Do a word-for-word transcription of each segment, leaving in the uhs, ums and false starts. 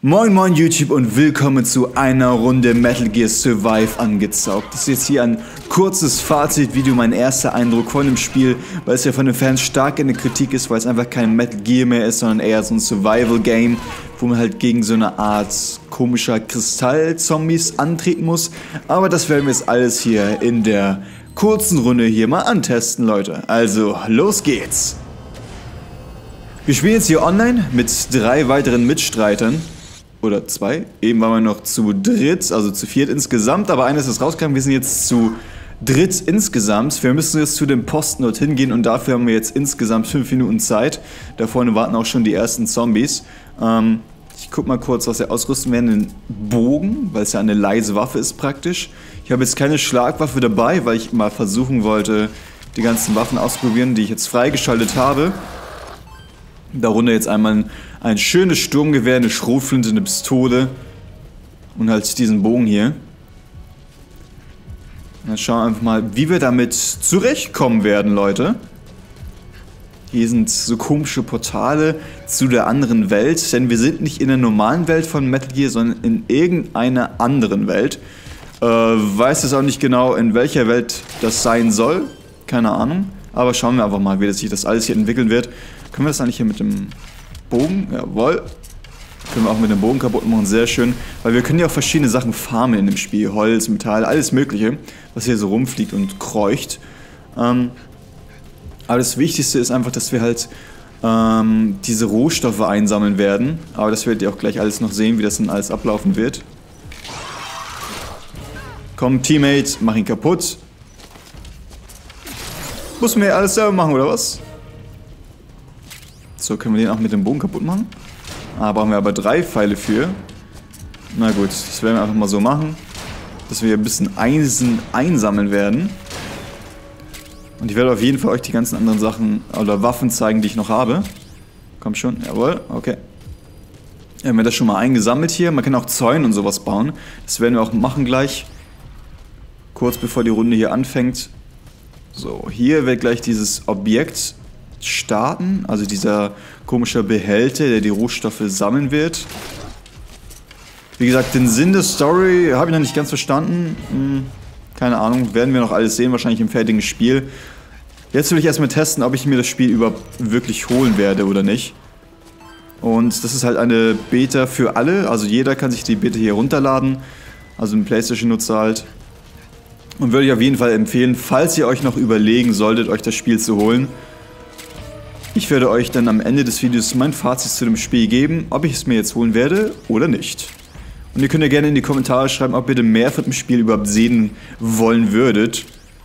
Moin moin YouTube und willkommen zu einer Runde Metal Gear Survive angezockt. Das ist jetzt hier ein kurzes Fazitvideo, mein erster Eindruck von dem Spiel, weil es ja von den Fans stark in der Kritik ist, weil es einfach kein Metal Gear mehr ist, sondern eher so ein Survival Game, wo man halt gegen so eine Art komischer Kristall-Zombies antreten muss. Aber das werden wir jetzt alles hier in der kurzen Runde hier mal antesten, Leute. Also, los geht's! Wir spielen jetzt hier online mit drei weiteren Mitstreitern. Oder zwei. Eben waren wir noch zu dritt, also zu viert insgesamt, aber eines ist rausgekommen, wir sind jetzt zu dritt insgesamt. Wir müssen jetzt zu dem Posten dorthin gehen und dafür haben wir jetzt insgesamt fünf Minuten Zeit. Da vorne warten auch schon die ersten Zombies. Ähm, ich guck mal kurz, was wir ausrüsten werden. Den Bogen, weil es ja eine leise Waffe ist praktisch. Ich habe jetzt keine Schlagwaffe dabei, weil ich mal versuchen wollte, die ganzen Waffen auszuprobieren, die ich jetzt freigeschaltet habe. Darunter jetzt einmal ein, ein schönes Sturmgewehr, eine Schrotflinte, eine Pistole und halt diesen Bogen hier. Dann schauen wir einfach mal, wie wir damit zurechtkommen werden, Leute. Hier sind so komische Portale zu der anderen Welt, denn wir sind nicht in der normalen Welt von Metal Gear, sondern in irgendeiner anderen Welt. Äh, weiß jetzt auch nicht genau, in welcher Welt das sein soll, keine Ahnung. Aber schauen wir einfach mal, wie sich das alles hier entwickeln wird. Können wir das eigentlich hier mit dem Bogen? Jawohl. Können wir auch mit dem Bogen kaputt machen, sehr schön. Weil wir können ja auch verschiedene Sachen farmen in dem Spiel. Holz, Metall, alles mögliche, was hier so rumfliegt und kreucht. Ähm, aber das Wichtigste ist einfach, dass wir halt ähm, diese Rohstoffe einsammeln werden. Aber das werdet ihr auch gleich alles noch sehen, wie das dann alles ablaufen wird. Komm, Teammate, mach ihn kaputt. Muss man ja alles selber machen, oder was? So, können wir den auch mit dem Bogen kaputt machen? Ah, brauchen wir aber drei Pfeile für. Na gut, das werden wir einfach mal so machen, dass wir ein bisschen Eisen einsammeln werden. Und ich werde auf jeden Fall euch die ganzen anderen Sachen oder Waffen zeigen, die ich noch habe. Komm schon, jawohl, okay. Wir haben das schon mal eingesammelt hier. Man kann auch Zäune und sowas bauen. Das werden wir auch machen gleich. Kurz bevor die Runde hier anfängt. So, hier wird gleich dieses Objekt starten, also dieser komische Behälter, der die Rohstoffe sammeln wird. Wie gesagt, den Sinn der Story habe ich noch nicht ganz verstanden. Hm, keine Ahnung, werden wir noch alles sehen, wahrscheinlich im fertigen Spiel. Jetzt will ich erstmal testen, ob ich mir das Spiel überhaupt wirklich holen werde oder nicht. Und das ist halt eine Beta für alle, also jeder kann sich die Beta hier runterladen, also ein PlayStation-Nutzer halt. Und würde ich auf jeden Fall empfehlen, falls ihr euch noch überlegen solltet, euch das Spiel zu holen. Ich werde euch dann am Ende des Videos mein Fazit zu dem Spiel geben, ob ich es mir jetzt holen werde oder nicht. Und ihr könnt ja gerne in die Kommentare schreiben, ob ihr denn mehr von dem Spiel überhaupt sehen wollen würdet.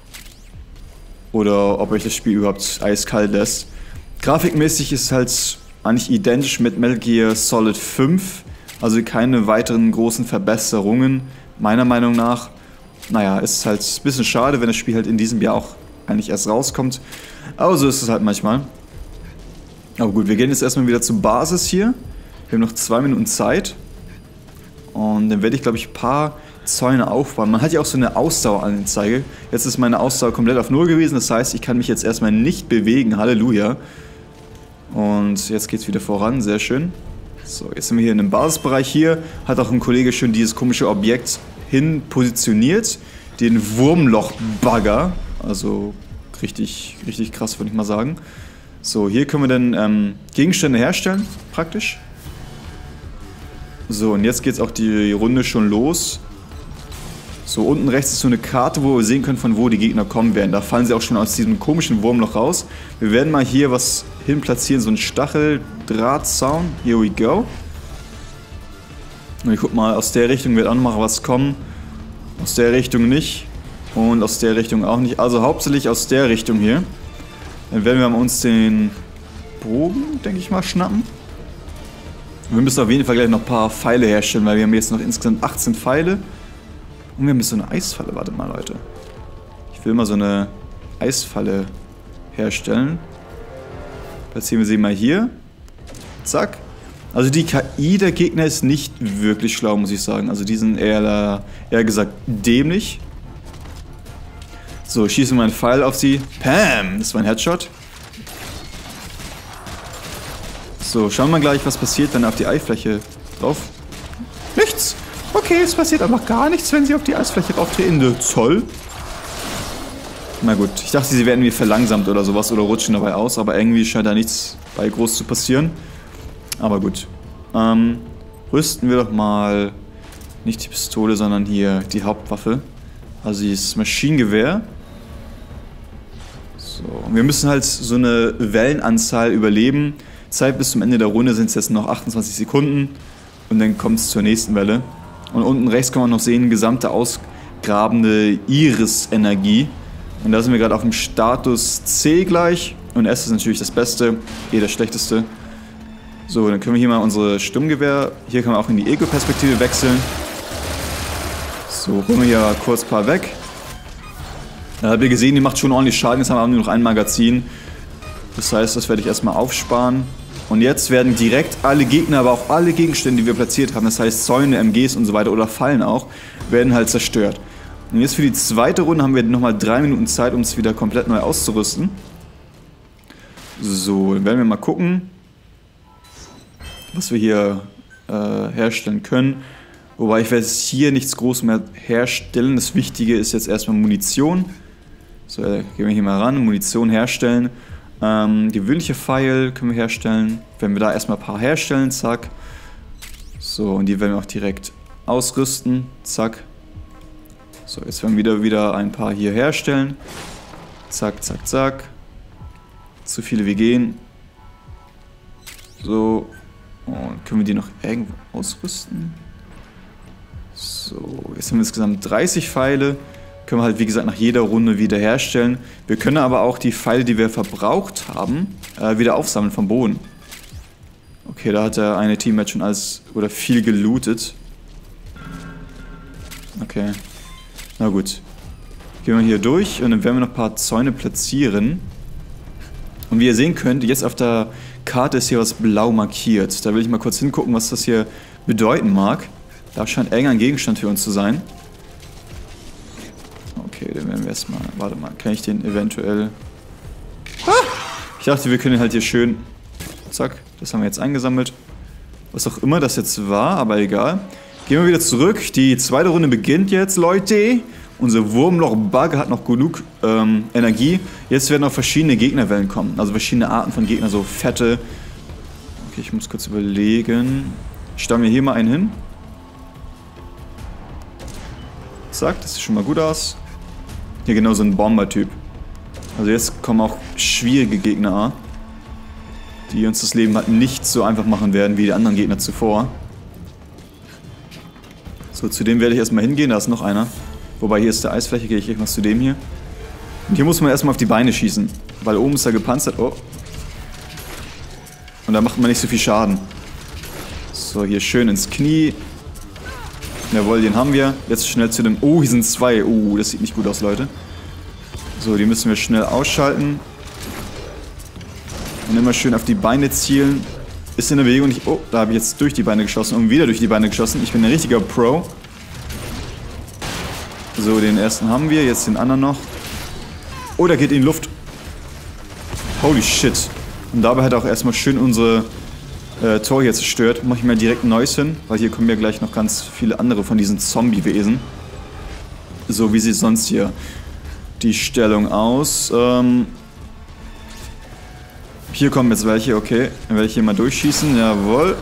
Oder ob euch das Spiel überhaupt eiskalt lässt. Grafikmäßig ist es halt eigentlich identisch mit Metal Gear Solid fünf. Also keine weiteren großen Verbesserungen, meiner Meinung nach. Naja, ist halt ein bisschen schade, wenn das Spiel halt in diesem Jahr auch eigentlich erst rauskommt. Aber so ist es halt manchmal. Aber gut, wir gehen jetzt erstmal wieder zur Basis hier. Wir haben noch zwei Minuten Zeit. Und dann werde ich, glaube ich, ein paar Zäune aufbauen. Man hat ja auch so eine Ausdaueranzeige. Jetzt ist meine Ausdauer komplett auf null gewesen. Das heißt, ich kann mich jetzt erstmal nicht bewegen. Halleluja. Und jetzt geht es wieder voran. Sehr schön. So, jetzt sind wir hier in dem Basisbereich. Hier hat auch ein Kollege schon dieses komische Objekt hin positioniert. Den Wurmloch-Bagger. Also richtig, richtig krass, würde ich mal sagen. So, hier können wir dann ähm, Gegenstände herstellen, praktisch. So, und jetzt geht es auch die Runde schon los. So, unten rechts ist so eine Karte, wo wir sehen können, von wo die Gegner kommen werden. Da fallen sie auch schon aus diesem komischen Wurmloch raus. Wir werden mal hier was hin platzieren, so ein Stacheldrahtzaun. Here we go. Und ich guck mal, aus der Richtung wird auch noch mal was kommen. Aus der Richtung nicht. Und aus der Richtung auch nicht. Also hauptsächlich aus der Richtung hier. Dann werden wir uns den Bogen, denke ich mal, schnappen. Wir müssen auf jeden Fall gleich noch ein paar Pfeile herstellen, weil wir haben jetzt noch insgesamt achtzehn Pfeile. Und wir haben jetzt so eine Eisfalle. Warte mal, Leute. Ich will mal so eine Eisfalle herstellen. Platzieren wir sie mal hier. Zack. Also die K I der Gegner ist nicht wirklich schlau, muss ich sagen. Also die sind eher, eher gesagt dämlich. So, schieße mal einen Pfeil auf sie. Pam! Das war ein Headshot. So, schauen wir mal gleich, was passiert, wenn er auf die Eifläche drauf Nichts. Okay, es passiert einfach gar nichts, wenn sie auf die Eisfläche rauftreten. Zoll. Na gut, ich dachte, sie werden irgendwie verlangsamt oder sowas oder rutschen dabei aus, aber irgendwie scheint da nichts bei groß zu passieren. Aber gut. Ähm, rüsten wir doch mal nicht die Pistole, sondern hier die Hauptwaffe. Also dieses Maschinengewehr. So, und wir müssen halt so eine Wellenanzahl überleben. Zeit bis zum Ende der Runde sind es jetzt noch achtundzwanzig Sekunden. Und dann kommt es zur nächsten Welle. Und unten rechts kann man noch sehen, gesamte ausgrabende Iris-Energie. Und da sind wir gerade auf dem Status C gleich. Und S ist natürlich das Beste, E das Schlechteste. So, dann können wir hier mal unsere Sturmgewehr, hier kann man auch in die Ego-Perspektive wechseln. So, holen wir hier kurz ein paar weg. Da habt ihr gesehen, die macht schon ordentlich Schaden, jetzt haben wir nur noch ein Magazin. Das heißt, das werde ich erstmal aufsparen. Und jetzt werden direkt alle Gegner, aber auch alle Gegenstände, die wir platziert haben, das heißt Zäune, M Gs und so weiter oder Fallen auch, werden halt zerstört. Und jetzt für die zweite Runde haben wir nochmal drei Minuten Zeit, um es wieder komplett neu auszurüsten. So, dann werden wir mal gucken, was wir hier äh, herstellen können. Wobei ich werde jetzt hier nichts groß mehr herstellen. Das Wichtige ist jetzt erstmal Munition. So, äh, gehen wir hier mal ran, Munition herstellen. Ähm, gewöhnliche Pfeil können wir herstellen. Wenn wir da erstmal ein paar herstellen, zack. So, und die werden wir auch direkt ausrüsten, zack. So, jetzt werden wir wieder, wieder ein paar hier herstellen. Zack, zack, zack. Zu viele wie gehen. So. Und können wir die noch irgendwo ausrüsten? So, jetzt haben wir insgesamt dreißig Pfeile. Können wir halt, wie gesagt, nach jeder Runde wieder herstellen. Wir können aber auch die Pfeile, die wir verbraucht haben, äh, wieder aufsammeln vom Boden. Okay, da hat der eine Teammate schon alles oder viel gelootet. Okay. Na gut. Gehen wir hier durch und dann werden wir noch ein paar Zäune platzieren. Und wie ihr sehen könnt, jetzt auf der Karte ist hier was blau markiert. Da will ich mal kurz hingucken, was das hier bedeuten mag. Da scheint irgendein Gegenstand für uns zu sein. Okay, dann werden wir erstmal... Warte mal, kann ich den eventuell... Ah! Ich dachte, wir können halt hier schön... Zack, das haben wir jetzt eingesammelt. Was auch immer das jetzt war, aber egal. Gehen wir wieder zurück. Die zweite Runde beginnt jetzt, Leute. Unser Wurmloch-Bug hat noch genug ähm, Energie. Jetzt werden auch verschiedene Gegnerwellen kommen. Also verschiedene Arten von Gegnern, so fette. Okay, ich muss kurz überlegen. Stellen wir hier mal einen hin. Zack, das sieht schon mal gut aus. Hier genau so ein Bomber-Typ. Also jetzt kommen auch schwierige Gegner, die uns das Leben halt nicht so einfach machen werden wie die anderen Gegner zuvor. So, zu dem werde ich erstmal hingehen, da ist noch einer. Wobei hier ist der Eisfläche, gehe ich erstmal zu dem hier. Und hier muss man erstmal auf die Beine schießen, weil oben ist er gepanzert. Oh. Und da macht man nicht so viel Schaden. So, hier schön ins Knie. Jawohl, den haben wir. Jetzt schnell zu dem... Oh, hier sind zwei. Oh, das sieht nicht gut aus, Leute. So, die müssen wir schnell ausschalten. Und immer schön auf die Beine zielen. Ist in der Bewegung nicht... Oh, da habe ich jetzt durch die Beine geschossen und wieder durch die Beine geschossen. Ich bin ein richtiger Pro. So, den ersten haben wir. Jetzt den anderen noch. Oh, der geht in die Luft. Holy shit. Und dabei hat er auch erstmal schön unsere... Äh, Tor hier zerstört, mache ich mal direkt ein neues hin, weil hier kommen ja gleich noch ganz viele andere von diesen Zombie-Wesen. So, wie sieht sonst hier die Stellung aus? Ähm hier kommen jetzt welche, okay. Dann werde ich hier mal durchschießen, jawohl.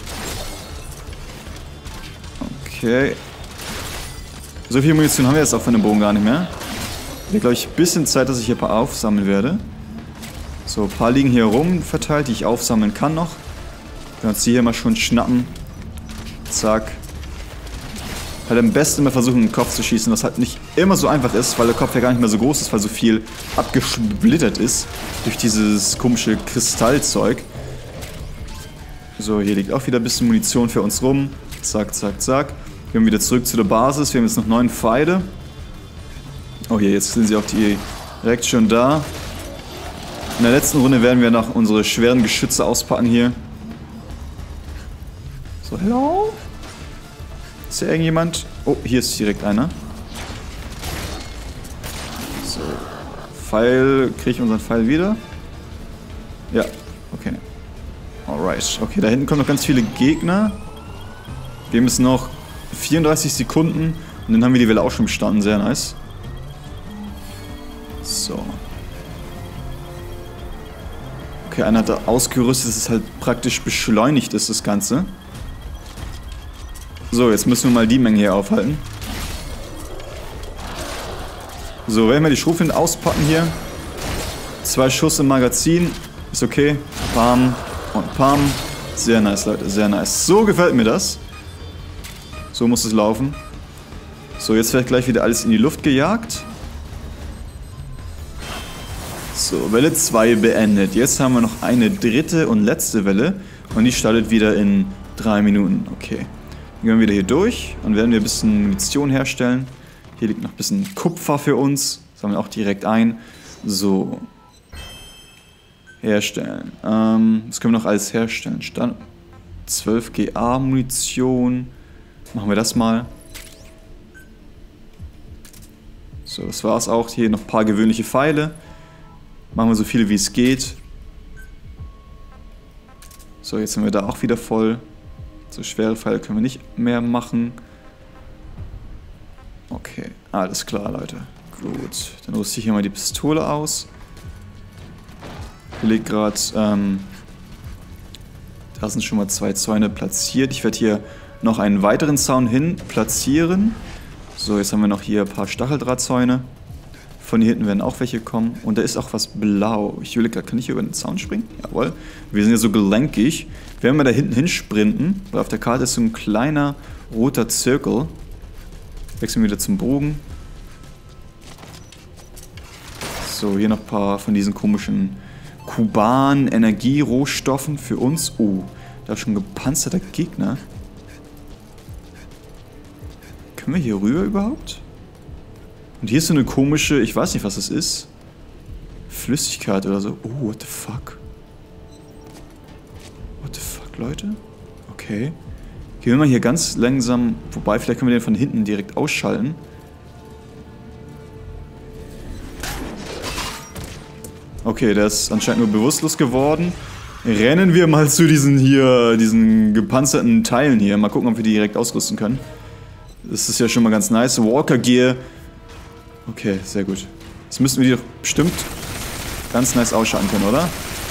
Okay. So viel Munition haben wir jetzt auch von dem Bogen gar nicht mehr. Wird, glaube ich, ein bisschen Zeit, dass ich hier ein paar aufsammeln werde. So, ein paar liegen hier rum verteilt, die ich aufsammeln kann noch. Wir können uns die hier mal schon schnappen. Zack. Halt am besten immer versuchen, den Kopf zu schießen, was halt nicht immer so einfach ist, weil der Kopf ja gar nicht mehr so groß ist, weil so viel abgesplittert ist durch dieses komische Kristallzeug. So, hier liegt auch wieder ein bisschen Munition für uns rum. Zack, zack, zack. Wir gehen wieder zurück zu der Basis. Wir haben jetzt noch neun Pfeile. Oh, hier, jetzt sind sie auch direkt schon da. In der letzten Runde werden wir noch unsere schweren Geschütze auspacken hier. So, hello? Ist hier irgendjemand? Oh, hier ist direkt einer. So. Pfeil. Kriege ich unseren Pfeil wieder? Ja, okay. Alright. Okay, da hinten kommen noch ganz viele Gegner. Wir müssen noch vierunddreißig Sekunden und dann haben wir die Welle auch schon bestanden. Sehr nice. So. Okay, einer hat da ausgerüstet, dass es halt praktisch beschleunigt ist, das Ganze. So, jetzt müssen wir mal die Menge hier aufhalten. So, werden wir die Schrotflinte auspacken hier. Zwei Schuss im Magazin. Ist okay. Pam und Pam. Sehr nice, Leute. Sehr nice. So gefällt mir das. So muss es laufen. So, jetzt wird gleich wieder alles in die Luft gejagt. So, Welle zwei beendet. Jetzt haben wir noch eine dritte und letzte Welle. Und die startet wieder in drei Minuten. Okay. Dann gehen wir wieder hier durch und werden wir ein bisschen Munition herstellen. Hier liegt noch ein bisschen Kupfer für uns. Das sammeln wir auch direkt ein. So. Herstellen. Ähm, was können wir noch alles herstellen? Stand zwölf G A Munition. Machen wir das mal. So, das war's auch. Hier noch ein paar gewöhnliche Pfeile. Machen wir so viele wie es geht. So, jetzt sind wir da auch wieder voll. So schwere Pfeile können wir nicht mehr machen. Okay, alles klar, Leute. Gut, dann rüste ich hier mal die Pistole aus. Ich lege gerade, ähm, da sind schon mal zwei Zäune platziert. Ich werde hier noch einen weiteren Zaun hin platzieren. So, jetzt haben wir noch hier ein paar Stacheldrahtzäune. Von hier hinten werden auch welche kommen. Und da ist auch was blau. Ich will gerade, kann ich hier über den Zaun springen? Jawohl. Wir sind ja so gelenkig. Wenn wir da hinten hinsprinten, weil auf der Karte ist so ein kleiner roter Zirkel. Wechseln wir wieder zum Bogen. So, hier noch ein paar von diesen komischen Kuban-Energierohstoffen für uns. Oh, da ist schon ein gepanzerter Gegner. Können wir hier rüber überhaupt? Und hier ist so eine komische, ich weiß nicht, was das ist. Flüssigkeit oder so. Oh, what the fuck? What the fuck, Leute? Okay. Gehen wir mal hier ganz langsam vorbei. Vielleicht können wir den von hinten direkt ausschalten. Okay, der ist anscheinend nur bewusstlos geworden. Rennen wir mal zu diesen hier, diesen gepanzerten Teilen hier. Mal gucken, ob wir die direkt ausrüsten können. Das ist ja schon mal ganz nice. Walker Gear. Okay, sehr gut. Jetzt müssten wir die doch bestimmt ganz nice ausschalten können, oder?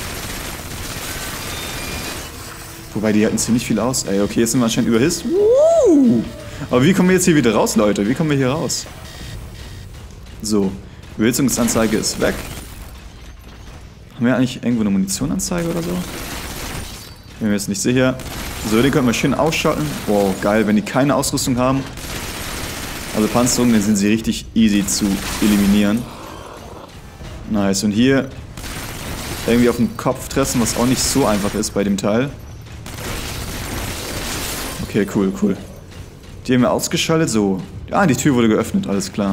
Wobei, die halten ziemlich viel aus. Ey, okay, jetzt sind wir anscheinend überhisst. Woo! Aber wie kommen wir jetzt hier wieder raus, Leute? Wie kommen wir hier raus? So, Überhitzungsanzeige ist weg. Haben wir eigentlich irgendwo eine Munitionanzeige oder so? Bin mir jetzt nicht sicher. So, die können wir schön ausschalten. Wow, geil, wenn die keine Ausrüstung haben. Also Panzerungen, dann sind sie richtig easy zu eliminieren. Nice, und hier irgendwie auf den Kopf treffen, was auch nicht so einfach ist bei dem Teil. Okay, cool, cool. Die haben wir ausgeschaltet, so. Ah, die Tür wurde geöffnet, alles klar.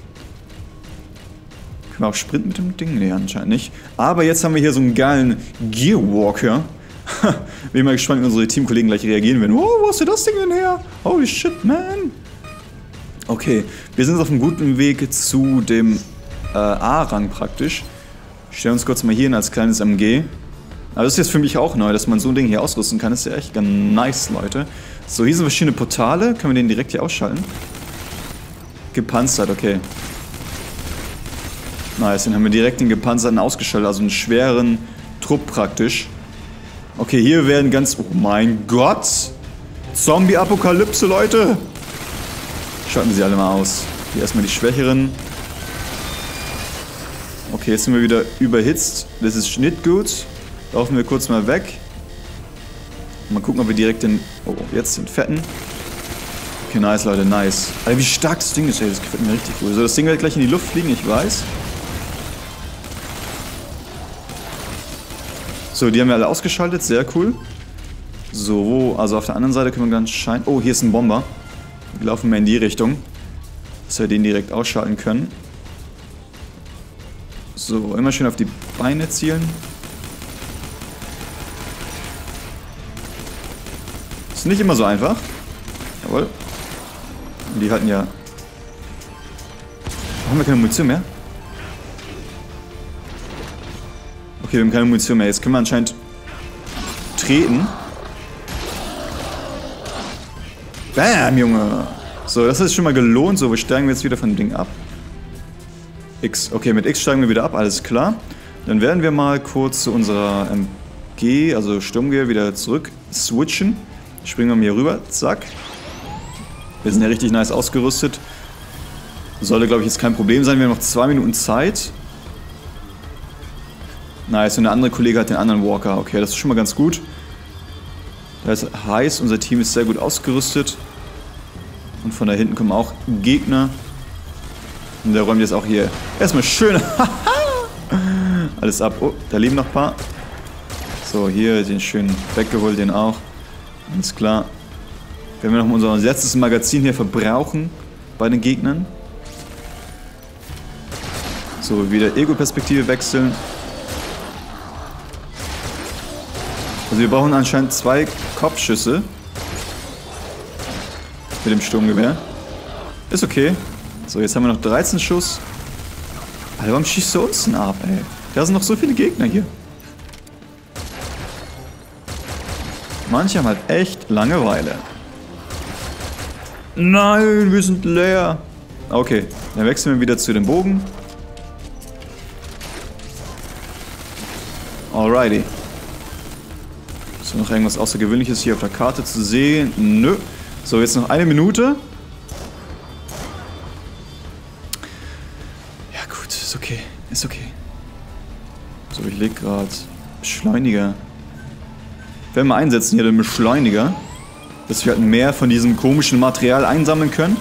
Können wir auch sprinten mit dem Ding? Nee, anscheinend nicht. Aber jetzt haben wir hier so einen geilen Gearwalker. Bin mal gespannt, wie unsere Teamkollegen gleich reagieren werden. Oh, wo hast du das Ding denn her? Holy shit, man. Okay, wir sind jetzt auf einem guten Weg zu dem äh, A-Rang praktisch. Stellen uns kurz mal hier hin als kleines M G. Aber das ist jetzt für mich auch neu, dass man so ein Ding hier ausrüsten kann. Das ist ja echt ganz nice, Leute. So, hier sind verschiedene Portale. Können wir den direkt hier ausschalten? Gepanzert, okay. Nice, dann haben wir direkt den gepanzerten ausgeschaltet. Also einen schweren Trupp praktisch. Okay, hier werden ganz... Oh mein Gott! Zombie-Apokalypse, Leute! Schalten wir sie alle mal aus. Hier erstmal die Schwächeren. Okay, jetzt sind wir wieder überhitzt. Das ist nicht gut. Laufen wir kurz mal weg. Mal gucken, ob wir direkt den... Oh, jetzt den fetten. Okay, nice, Leute, nice. Alter, wie stark das Ding ist, ey. Das gefällt mir richtig cool. So, das Ding wird gleich in die Luft fliegen, ich weiß. So, die haben wir alle ausgeschaltet. Sehr cool. So, wo... Also auf der anderen Seite können wir ganz scheinen... Oh, hier ist ein Bomber. Wir laufen mehr in die Richtung. Dass wir den direkt ausschalten können. So, immer schön auf die Beine zielen. Ist nicht immer so einfach. Jawohl. Und die halten ja... Haben wir keine Munition mehr? Okay, wir haben keine Munition mehr. Jetzt können wir anscheinend treten. Bam, Junge. So, das ist schon mal gelohnt. So, wir steigen jetzt wieder von dem Ding ab. X. Okay, mit X steigen wir wieder ab, alles klar. Dann werden wir mal kurz zu unserer M G, also Sturmgewehr, wieder zurück switchen. Springen wir mal hier rüber. Zack. Wir sind ja richtig nice ausgerüstet. Sollte, glaube ich, jetzt kein Problem sein. Wir haben noch zwei Minuten Zeit. Nice, und der andere Kollege hat den anderen Walker. Okay, das ist schon mal ganz gut. Das heißt, unser Team ist sehr gut ausgerüstet. Und von da hinten kommen auch Gegner. Und der räumt jetzt auch hier erstmal schön alles ab. Oh, da leben noch ein paar. So, hier den schön weggeholt, den auch. Alles klar. Wenn wir noch unser letztes Magazin hier verbrauchen bei den Gegnern. So, wieder Ego-Perspektive wechseln. Also wir brauchen anscheinend zwei Kopfschüsse mit dem Sturmgewehr. Ist okay. So, jetzt haben wir noch dreizehn Schuss. Alter, warum schießt du uns denn ab, ey? Da sind noch so viele Gegner hier. Manche haben halt echt Langeweile. Nein, wir sind leer. Okay, dann wechseln wir wieder zu dem Bogen. Alrighty. Ist noch irgendwas Außergewöhnliches hier auf der Karte zu sehen? Nö. So, jetzt noch eine Minute. Ja gut, ist okay. Ist okay. So, ich leg gerade Beschleuniger. Werden wir einsetzen hier den Beschleuniger. Dass wir halt mehr von diesem komischen Material einsammeln können.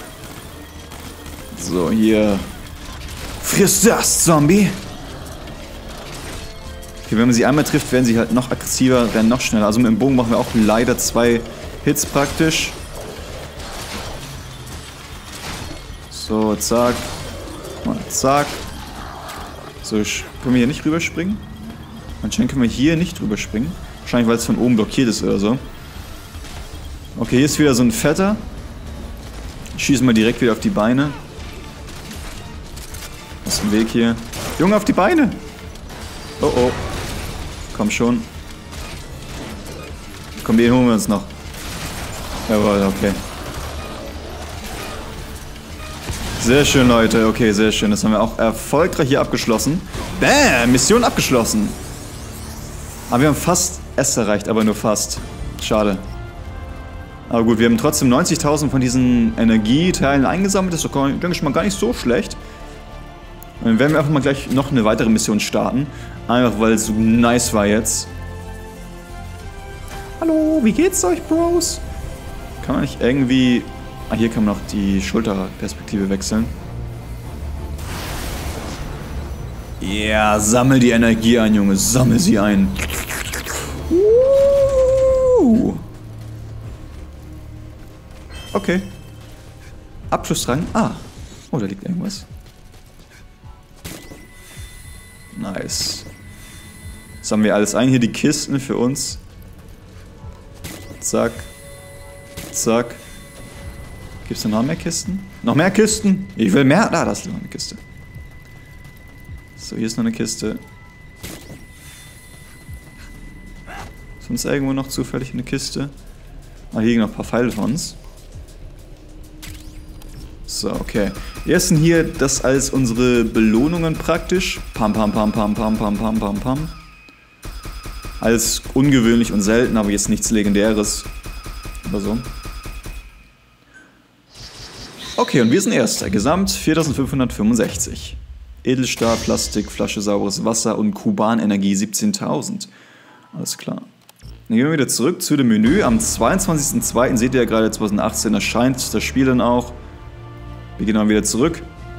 So, hier. Friss das, Zombie! Okay, wenn man sie einmal trifft, werden sie halt noch aggressiver, werden noch schneller. Also mit dem Bogen machen wir auch leider zwei Hits praktisch. So, zack. Und zack. So, können wir hier nicht rüberspringen? Anscheinend können wir hier nicht rüberspringen. Wahrscheinlich, weil es von oben blockiert ist oder so. Okay, hier ist wieder so ein Fetter. Schießen wir direkt wieder auf die Beine. Was ist im Weg hier? Junge, auf die Beine! Oh oh. Komm schon. Komm, den holen wir uns noch. Jawohl, okay. Sehr schön, Leute. Okay, sehr schön. Das haben wir auch erfolgreich hier abgeschlossen. Bam! Mission abgeschlossen. Aber wir haben fast S erreicht, aber nur fast. Schade. Aber gut, wir haben trotzdem neunzigtausend von diesen Energieteilen eingesammelt. Das ist doch, denke ich mal, gar nicht so schlecht. Und dann werden wir einfach mal gleich noch eine weitere Mission starten. Einfach, weil es so nice war jetzt. Hallo, wie geht's euch, Bros? Kann man nicht irgendwie... Ah, hier kann man noch die Schulterperspektive wechseln. Ja, yeah, sammel die Energie ein, Junge. Sammel sie ein. Uh. Okay. Abschussrang. Ah. Oh, da liegt irgendwas. Nice. Sammeln wir alles ein. Hier die Kisten für uns. Zack. Zack. Gibt es noch mehr Kisten? Noch mehr Kisten? Ich will mehr. Da, da ist noch eine Kiste. So, hier ist noch eine Kiste. Ist uns irgendwo noch zufällig eine Kiste? Ah, hier liegen noch ein paar Pfeile von uns. So, okay. Wir essen hier das als unsere Belohnungen praktisch. Pam, pam, pam, pam, pam, pam, pam, pam, pam. Alles ungewöhnlich und selten, aber jetzt nichts Legendäres. Oder so. Okay, und wir sind Erster. Gesamt viertausendfünfhundertfünfundsechzig. Edelstahl, Plastik, Flasche sauberes Wasser und Kubanenergie siebzehntausend. Alles klar. Dann gehen wir wieder zurück zu dem Menü. Am zweiundzwanzigsten zweiten seht ihr ja gerade zweitausendachtzehn erscheint das Spiel dann auch. Wir gehen dann wieder zurück.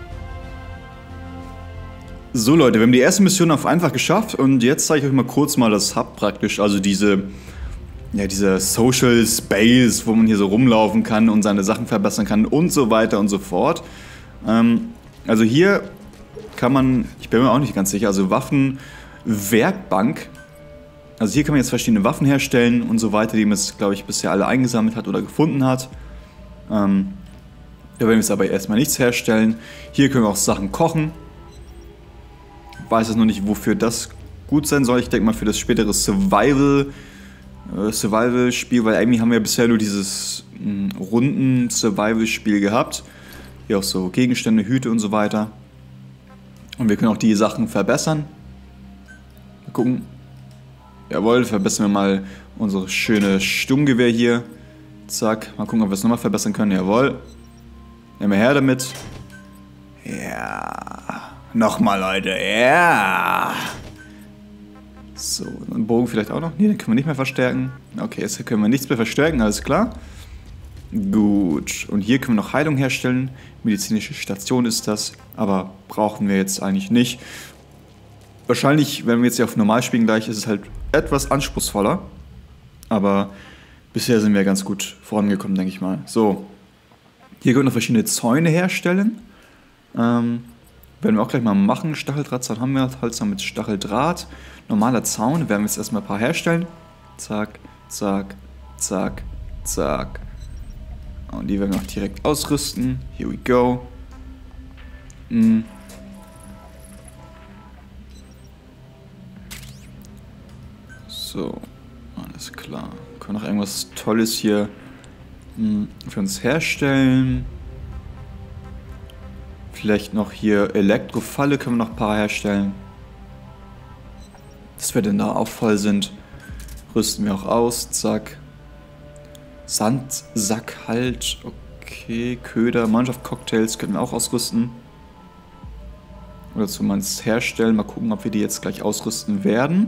So Leute, wir haben die erste Mission auf einfach geschafft und jetzt zeige ich euch mal kurz mal das Hub praktisch, also diese, ja, diese Social Space, wo man hier so rumlaufen kann und seine Sachen verbessern kann und so weiter und so fort. Ähm, also hier kann man, ich bin mir auch nicht ganz sicher, also Waffenwerkbank. Also hier kann man jetzt verschiedene Waffen herstellen und so weiter, die man jetzt, glaube ich, bisher alle eingesammelt hat oder gefunden hat. Ähm, da werden wir jetzt aber erstmal nichts herstellen. Hier können wir auch Sachen kochen. Ich weiß jetzt noch nicht, wofür das gut sein soll. Ich denke mal für das spätere Survival äh, Survival-Spiel, weil irgendwie haben wir bisher nur dieses mh, Runden-Survival-Spiel gehabt. Hier auch so Gegenstände, Hüte und so weiter. Und wir können auch die Sachen verbessern. Mal gucken. Jawohl, verbessern wir mal unsere schöne Sturmgewehr hier. Zack, mal gucken, ob wir es nochmal verbessern können. Jawohl. Nehmen wir her damit. Ja. Nochmal, Leute. Ja. So, einen Bogen vielleicht auch noch. Ne, den können wir nicht mehr verstärken. Okay, jetzt können wir nichts mehr verstärken, alles klar. Gut. Und hier können wir noch Heilung herstellen. Medizinische Station ist das. Aber brauchen wir jetzt eigentlich nicht. Wahrscheinlich, wenn wir jetzt hier auf Normal spielen gleich, ist es halt etwas anspruchsvoller. Aber bisher sind wir ganz gut vorangekommen, denke ich mal. So. Hier können wir noch verschiedene Zäune herstellen. Ähm, werden wir auch gleich mal machen. Stacheldrahtzaun haben wir, Holzzaun mit Stacheldraht. Normaler Zaun, werden wir jetzt erstmal ein paar herstellen. Zack, zack, zack, zack. Und die werden wir auch direkt ausrüsten. Here we go. Mm. So, alles klar. Können wir noch irgendwas Tolles hier mm, für uns herstellen? Vielleicht noch hier Elektrofalle können wir noch ein paar herstellen. Dass wir denn da auch voll sind. Rüsten wir auch aus. Zack. Sandsack halt. Okay. Köder, Mannschaft-Cocktails können wir auch ausrüsten. Oder zumindest herstellen. Mal gucken, ob wir die jetzt gleich ausrüsten werden.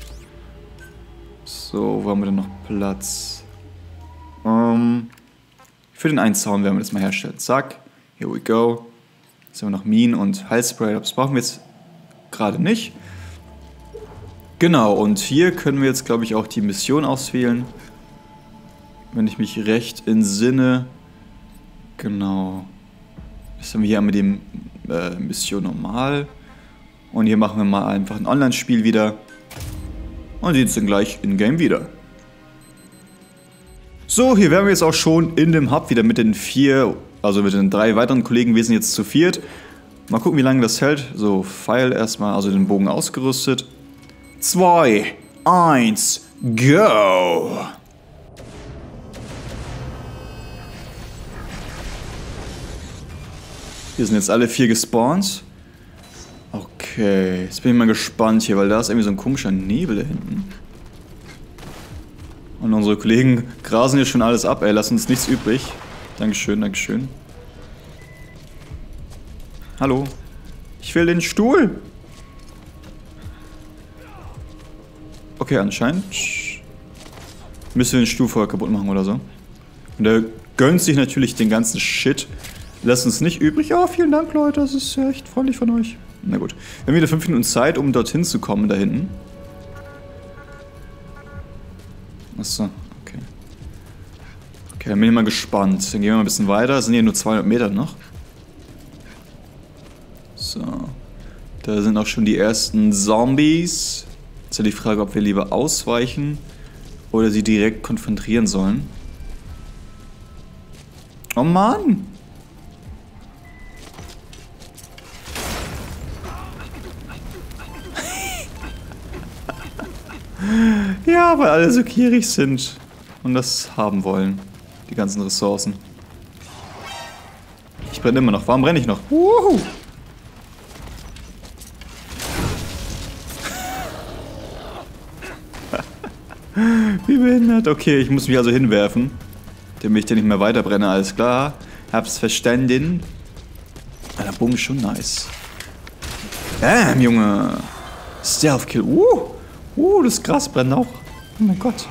So, wo haben wir denn noch Platz? Ähm, für den einen Zaun werden wir das mal herstellen. Zack. Here we go. Jetzt haben wir noch Minen und Heilspray. Das brauchen wir jetzt gerade nicht. Genau, und hier können wir jetzt, glaube ich, auch die Mission auswählen. Wenn ich mich recht entsinne. Genau. Das haben wir hier mit dem äh, Mission normal. Und hier machen wir mal einfach ein Online-Spiel wieder. Und sehen uns dann gleich in-game wieder. So, hier wären wir jetzt auch schon in dem Hub wieder mit den vier, also mit den drei weiteren Kollegen. Wir sind jetzt zu viert. Mal gucken, wie lange das hält. So, Pfeil erstmal, also den Bogen ausgerüstet. zwei, eins, go! Hier sind jetzt alle vier gespawnt. Okay, jetzt bin ich mal gespannt hier, weil da ist irgendwie so ein komischer Nebel da hinten. Und unsere Kollegen grasen hier schon alles ab, ey, lassen uns nichts übrig. Dankeschön, Dankeschön. Hallo? Ich will den Stuhl! Okay, anscheinend müssen wir den Stuhl vorher kaputt machen oder so. Und der gönnt sich natürlich den ganzen Shit. Lasst uns nicht übrig. Oh, vielen Dank, Leute, das ist ja echt freundlich von euch. Na gut. Wir haben wieder fünf Minuten Zeit, um dorthin zu kommen, da hinten. Achso, okay. Okay, dann bin ich mal gespannt. Dann gehen wir mal ein bisschen weiter. Das sind hier nur zweihundert Meter noch. So. Da sind auch schon die ersten Zombies. Jetzt ist ja die Frage, ob wir lieber ausweichen oder sie direkt konfrontieren sollen. Oh Mann! Ja, weil alle so gierig sind und das haben wollen. Die ganzen Ressourcen. Ich brenne immer noch. Warum brenne ich noch? Wuhu! Wie behindert. Okay, ich muss mich also hinwerfen. Damit ich den nicht mehr weiter brenne. Alles klar. Hab's verstanden. Der Bogen ist schon nice. Bam, Junge. Stealth Kill. Uh. Uh, das Gras brennt auch. Oh mein Gott.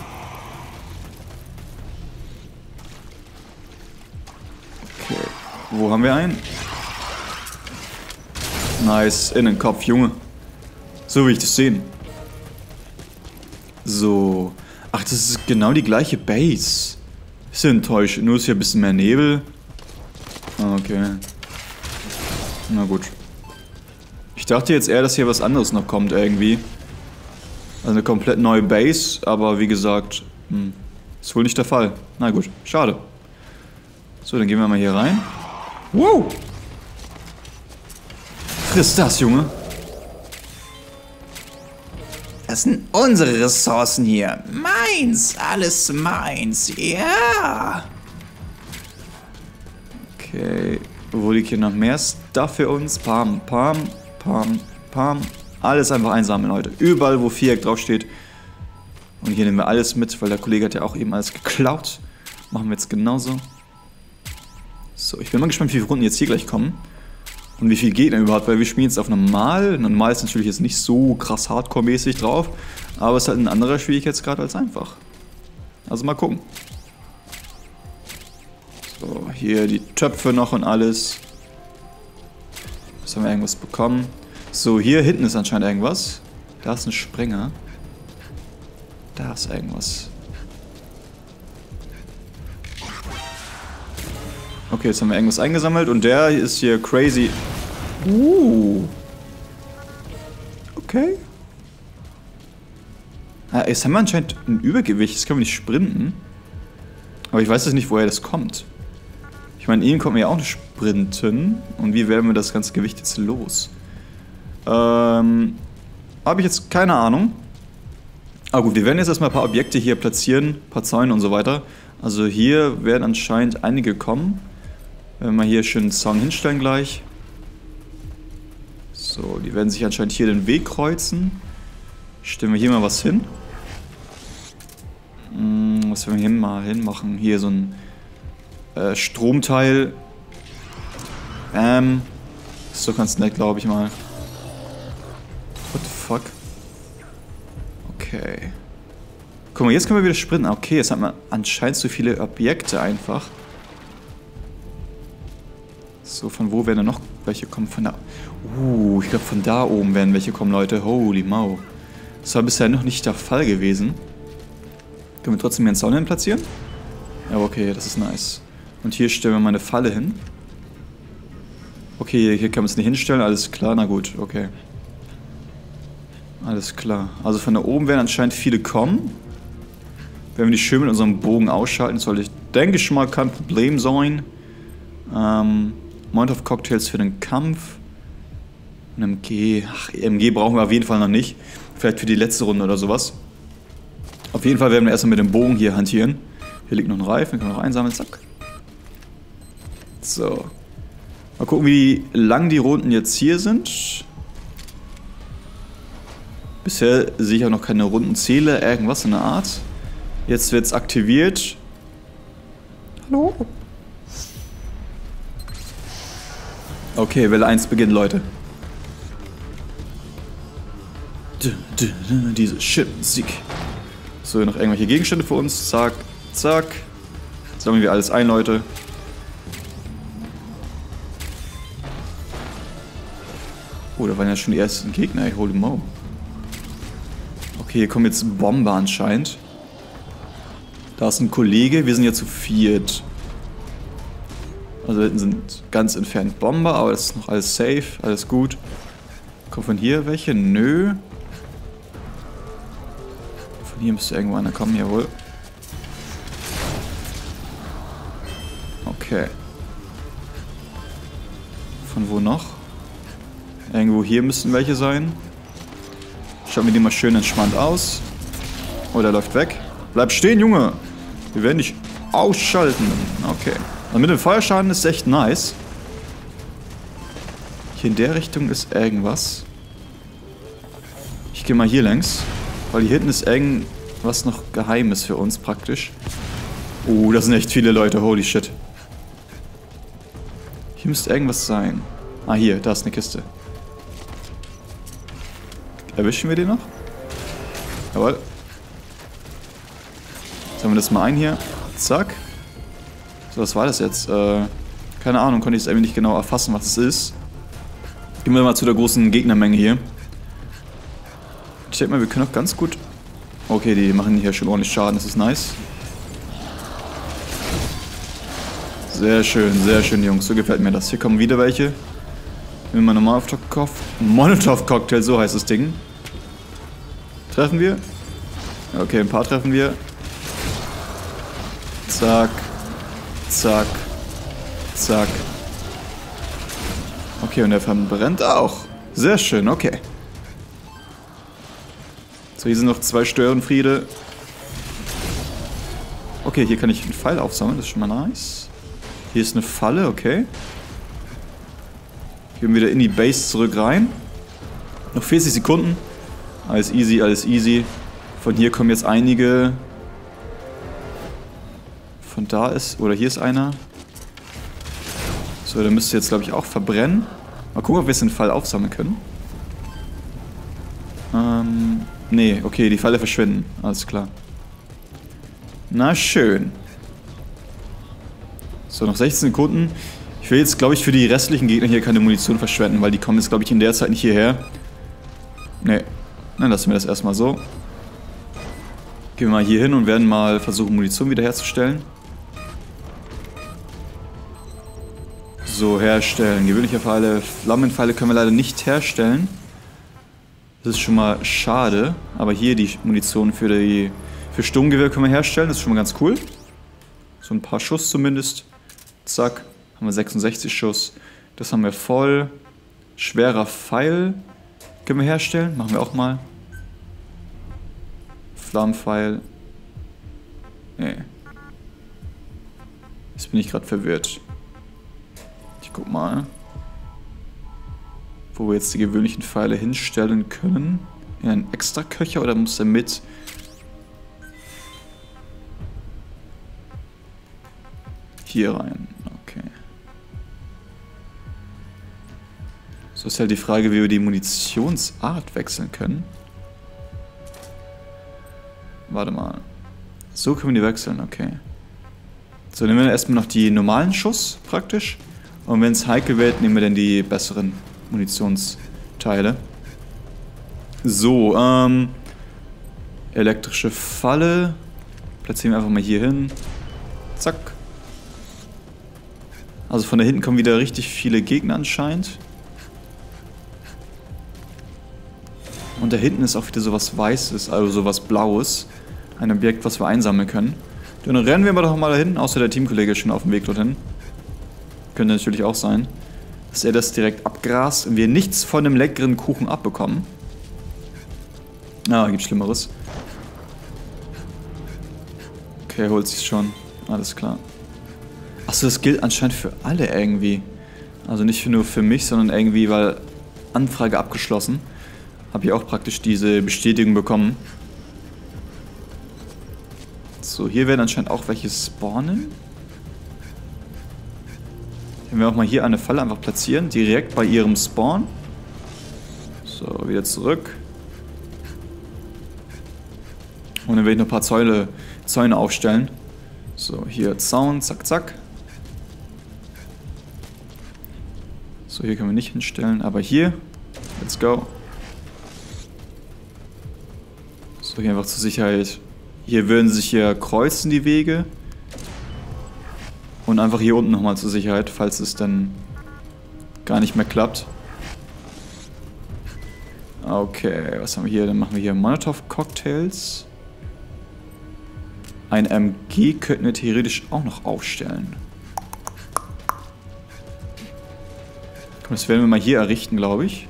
Okay. Wo haben wir einen? Nice. In den Kopf, Junge. So will ich das sehen. So. Ach, das ist genau die gleiche Base. Ist ja enttäuschend. Nur ist hier ein bisschen mehr Nebel. Okay. Na gut. Ich dachte jetzt eher, dass hier was anderes noch kommt irgendwie. Also eine komplett neue Base, aber wie gesagt, hm, ist wohl nicht der Fall. Na gut, schade. So, dann gehen wir mal hier rein. Wow! Friss das, Junge! Das sind unsere Ressourcen hier. Meins, alles meins, ja. Okay, wo liegt hier noch mehr Stuff für uns? Pam, pam, pam, pam. Alles einfach einsammeln, Leute. Überall, wo Viereck draufsteht. Und hier nehmen wir alles mit, weil der Kollege hat ja auch eben alles geklaut. Machen wir jetzt genauso. So, ich bin mal gespannt, wie viele Runden jetzt hier gleich kommen. Und wie viel Gegner überhaupt, weil wir spielen jetzt auf normal. Normal ist natürlich jetzt nicht so krass hardcore-mäßig drauf. Aber es ist halt ein anderer Schwierigkeitsgrad als einfach. Also mal gucken. So, hier die Töpfe noch und alles. Jetzt haben wir irgendwas bekommen. So, hier hinten ist anscheinend irgendwas. Da ist ein Sprenger. Da ist irgendwas. Okay, jetzt haben wir irgendwas eingesammelt und der ist hier crazy. Uh. Okay. Ah, jetzt haben wir anscheinend ein Übergewicht. Jetzt können wir nicht sprinten. Aber ich weiß jetzt nicht, woher das kommt. Ich meine, ihnen kommt mir ja auch nicht sprinten. Und wie werden wir das ganze Gewicht jetzt los? Ähm. Habe ich jetzt keine Ahnung. Aber gut, wir werden jetzt erstmal ein paar Objekte hier platzieren. Ein paar Zäune und so weiter. Also hier werden anscheinend einige kommen. Wenn wir mal hier schön einen Zaun hinstellen gleich. So, die werden sich anscheinend hier den Weg kreuzen. Stellen wir hier mal was hin. Hm, was werden wir hier mal hinmachen? Hier so ein äh, Stromteil. Ähm. Ist doch ganz nett, glaube ich mal. What the fuck? Okay. Guck mal, jetzt können wir wieder sprinten. Okay, jetzt hat man anscheinend so viele Objekte einfach. So, von wo werden da noch welche kommen? Von da. Uh, ich glaube von da oben werden welche kommen, Leute. Holy Mau. Das war bisher noch nicht der Fall gewesen. Können wir trotzdem hier einen Zaun hin platzieren? Ja, okay, das ist nice. Und hier stellen wir mal eine Falle hin. Okay, hier kann man es nicht hinstellen, alles klar, na gut, okay. Alles klar. Also von da oben werden anscheinend viele kommen. Wenn wir die schön mit unserem Bogen ausschalten, sollte ich, denke ich, schon mal kein Problem sein. Ähm, Molotov-Cocktails für den Kampf. Ein M G. Ach, M G brauchen wir auf jeden Fall noch nicht. Vielleicht für die letzte Runde oder sowas. Auf jeden Fall werden wir erstmal mit dem Bogen hier hantieren. Hier liegt noch ein Reifen, können wir noch einsammeln, zack. So. Mal gucken, wie lang die Runden jetzt hier sind. Bisher sehe ich auch noch keine Rundenzähler, irgendwas in der Art. Jetzt wird es aktiviert. Hallo? Okay, Welle eins beginnt, Leute. D -d -d Diese Shit-Musik. So, noch irgendwelche Gegenstände für uns. Zack, zack. Sammeln wir alles ein, Leute. Oh, da waren ja schon die ersten Gegner, ey. Holy Mo. Okay, hier kommen jetzt Bomber anscheinend. Da ist ein Kollege, wir sind ja zu viert. Also da hinten sind ganz entfernt Bomber, aber das ist noch alles safe, alles gut. Kommt von hier welche? Nö. Von hier müsste irgendwo einer kommen, jawohl. Okay. Von wo noch? Irgendwo hier müssten welche sein. Schauen wir die mal schön entspannt aus. Oh, der läuft weg. Bleib stehen, Junge! Wir werden dich ausschalten. Okay. Und mit dem Feuerschaden ist echt nice. Hier in der Richtung ist irgendwas. Ich gehe mal hier längs. Weil hier hinten ist irgendwas noch Geheimes für uns praktisch. Oh, das sind echt viele Leute. Holy shit. Hier müsste irgendwas sein. Ah, hier. Da ist eine Kiste. Erwischen wir den noch? Jawohl. Sammeln wir das mal ein hier. Zack. So, was war das jetzt? Äh, keine Ahnung, konnte ich es irgendwie nicht genau erfassen, was es ist. Gehen wir mal zu der großen Gegnermenge hier. Ich denke mal, wir können auch ganz gut... Okay, die machen hier schon ordentlich Schaden, das ist nice. Sehr schön, sehr schön, Jungs, so gefällt mir das. Hier kommen wieder welche. Nehmen wir mal Molotov-Cocktail, so heißt das Ding. Treffen wir? Okay, ein paar treffen wir. Zack. Zack. Zack. Okay, und der verbrennt auch. Sehr schön, okay. Jetzt So, hier sind noch zwei Störenfriede. Okay, hier kann ich einen Pfeil aufsammeln, das ist schon mal nice. Hier ist eine Falle, okay. Gehen wir wieder in die Base zurück rein. Noch vierzig Sekunden. Alles easy, alles easy. Von hier kommen jetzt einige. Von da ist, oder hier ist einer. So, der müsste jetzt, glaube ich, auch verbrennen. Mal gucken, ob wir jetzt den Fall aufsammeln können. Ähm, nee, okay, die Falle verschwinden. Alles klar. Na schön. So, noch sechzehn Sekunden. Ich will jetzt, glaube ich, für die restlichen Gegner hier keine Munition verschwenden, weil die kommen jetzt, glaube ich, in der Zeit nicht hierher. Nee, dann lassen wir das erstmal so. Gehen wir mal hier hin und werden mal versuchen, Munition wiederherzustellen. So, herstellen. Gewöhnliche Pfeile. Flammenpfeile können wir leider nicht herstellen. Das ist schon mal schade. Aber hier die Munition für die für Sturmgewehr können wir herstellen. Das ist schon mal ganz cool. So ein paar Schuss zumindest. Zack. Haben wir sechsundsechzig Schuss. Das haben wir voll. Schwerer Pfeil können wir herstellen. Machen wir auch mal. Flammenpfeil. Nee. Jetzt bin ich gerade verwirrt. Ich guck mal. Wo wir jetzt die gewöhnlichen Pfeile hinstellen können. In einen extra Köcher oder muss er mit? Hier rein. Okay. So ist halt die Frage, wie wir die Munitionsart wechseln können. Warte mal. So können wir die wechseln, okay. So, nehmen wir erstmal noch die normalen Schuss praktisch. Und wenn es heikel wird, nehmen wir dann die besseren Munitionsteile. So, ähm. elektrische Falle. Platzieren wir einfach mal hier hin. Zack. Also von da hinten kommen wieder richtig viele Gegner anscheinend. Und da hinten ist auch wieder sowas Weißes, also sowas Blaues. Ein Objekt, was wir einsammeln können. Dann rennen wir aber doch mal dahin, außer der Teamkollege ist schon auf dem Weg dorthin. Könnte natürlich auch sein, dass er das direkt abgrast und wir nichts von dem leckeren Kuchen abbekommen. Ah, gibt Schlimmeres. Okay, er holt sich schon. Alles klar. Achso, das gilt anscheinend für alle irgendwie. Also nicht nur für mich, sondern irgendwie, weil Anfrage abgeschlossen. Habe ich auch praktisch diese Bestätigung bekommen. So, hier werden anscheinend auch welche spawnen. Können wir auch mal hier eine Falle einfach platzieren, direkt bei ihrem Spawn. So, wieder zurück. Und dann werde ich noch ein paar Zäune, Zäune aufstellen. So, hier Zaun, zack, zack. So, hier können wir nicht hinstellen, aber hier, let's go. So, hier einfach zur Sicherheit. Hier würden sich hier kreuzen die Wege. Und einfach hier unten nochmal zur Sicherheit, falls es dann gar nicht mehr klappt. Okay, was haben wir hier? Dann machen wir hier Molotov-Cocktails. Ein M G könnten wir theoretisch auch noch aufstellen. Das werden wir mal hier errichten, glaube ich.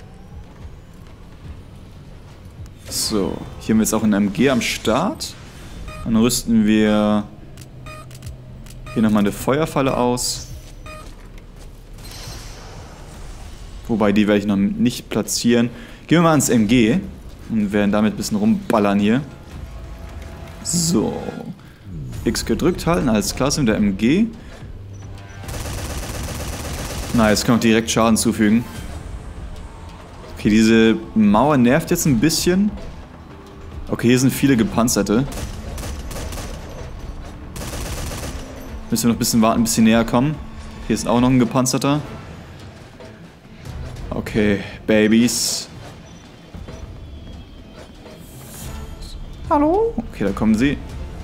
So, hier haben wir jetzt auch ein M G am Start. Dann rüsten wir hier nochmal eine Feuerfalle aus. Wobei, die werde ich noch nicht platzieren. Gehen wir mal ans M G und werden damit ein bisschen rumballern hier. So. X gedrückt halten, alles klar, sind der M G. Na, jetzt können wir direkt Schaden zufügen. Okay, diese Mauer nervt jetzt ein bisschen. Okay, hier sind viele Gepanzerte. Müssen wir noch ein bisschen warten, ein bisschen näher kommen. Hier ist auch noch ein Gepanzerter. Okay, Babys. Hallo? Okay, da kommen sie.